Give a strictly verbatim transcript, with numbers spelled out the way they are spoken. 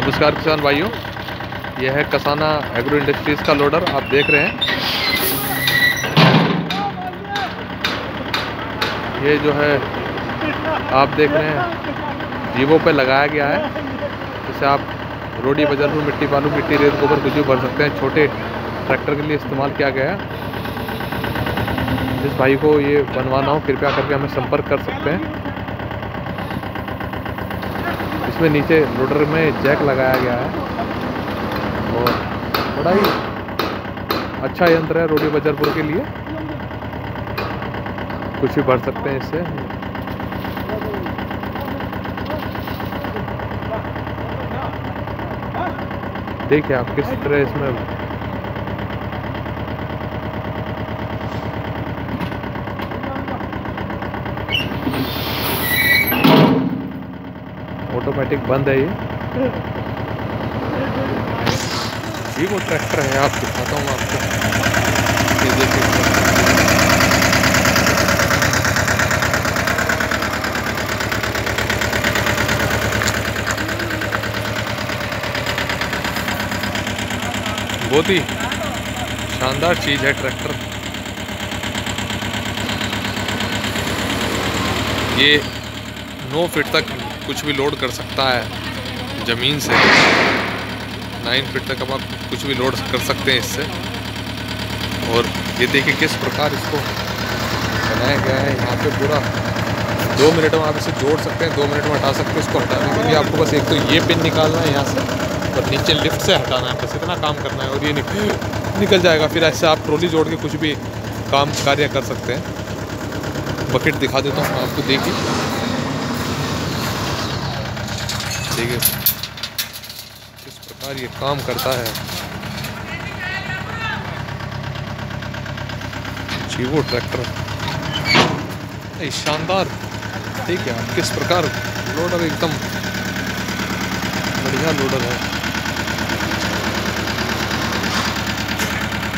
नमस्कार किसान भाइयों, यह है कसाना एग्रो इंडस्ट्रीज़ का लोडर। आप देख रहे हैं ये जो है आप देख रहे हैं जीवों पे लगाया गया है। जिसे आप रोडी बजरपुर मिट्टी बालू गिट्टी रेत गोबर कुछ भी भर सकते हैं। छोटे ट्रैक्टर के लिए इस्तेमाल किया गया है। जिस भाई को ये बनवाना हो कृपया करके हमें संपर्क कर सकते हैं। इसमें नीचे लोडर में जैक लगाया गया है और बड़ा ही अच्छा यंत्र है रोडी बजरपुर के लिए। कुछ भी भर सकते हैं इससे। देखिए आप किस तरह इसमें ऑटोमेटिक बंद है। ये ये वो ट्रैक्टर है, आप दिखाता हूँ आपको। ये देखिए बहुत ही शानदार चीज़ है ट्रैक्टर। ये नौ फीट तक कुछ भी लोड कर सकता है ज़मीन से। नाइन फीट तक अब आप कुछ भी लोड कर सकते हैं इससे। और ये देखिए किस प्रकार इसको बनाया गया है। यहाँ पे पूरा दो मिनट में आप इसे जोड़ सकते हैं, दो मिनट में हटा सकते हैं। इसको हटाने के लिए आपको बस एक तो ये पिन निकालना है यहाँ से और नीचे लिफ्ट से हटाना है। बस इतना काम करना है और ये निकल निकल जाएगा। फिर ऐसे आप ट्रॉली जोड़ के कुछ भी काम कार्य कर सकते हैं। बकेट दिखा देता हूँ आपको। देखिए देखिए किस प्रकार ये काम करता है। जीवो ट्रैक्टर शानदार। देखिए आप किस प्रकार लोडर एकदम बढ़िया लोडर है।